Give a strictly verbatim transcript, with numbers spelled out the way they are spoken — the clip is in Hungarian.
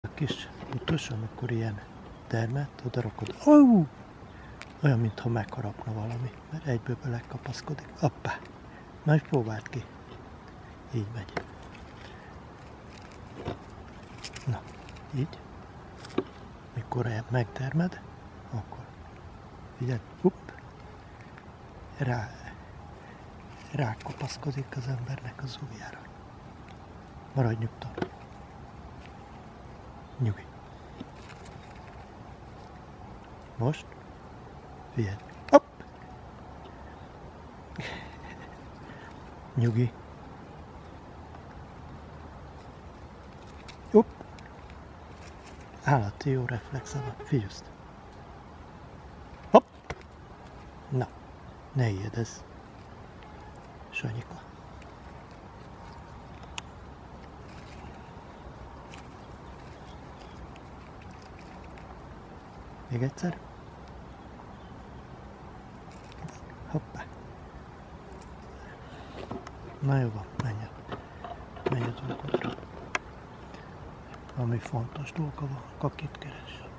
A kis utas, amikor ilyen termet odarakod, oh! Olyan, mintha megharapna valami, mert egyből belekapaszkodik. Appá! Na, és próbáld ki. Így megy. Na, így. Mikor megtermed, akkor figyelj, upp, rá, rákapaszkodik az embernek az ujjára. Maradj nyugton. Nyugi. Most figyelj. Hopp! Nyugi. Hopp! Állati jó reflexe van. Figyelj! Hopp! Na, ne ijedezz. Sanyika. Még egyszer. Hoppá. Na jó van, menj el. Menj a dolgodra. Ami fontos dolga van, kakit keres.